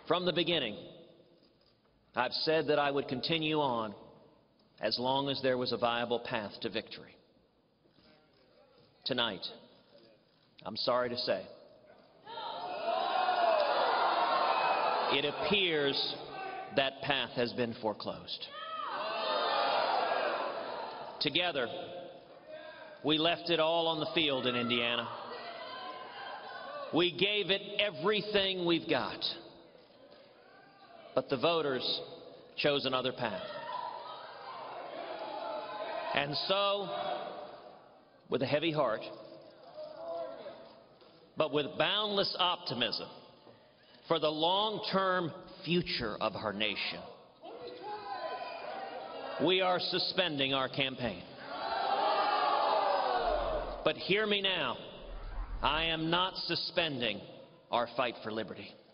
From the beginning, I've said that I would continue on as long as there was a viable path to victory. Tonight, I'm sorry to say, it appears that path has been foreclosed. Together, we left it all on the field in Indiana. We gave it everything we've got. But the voters chose another path. And so, with a heavy heart, but with boundless optimism for the long-term future of our nation, we are suspending our campaign. But hear me now, I am not suspending our fight for liberty.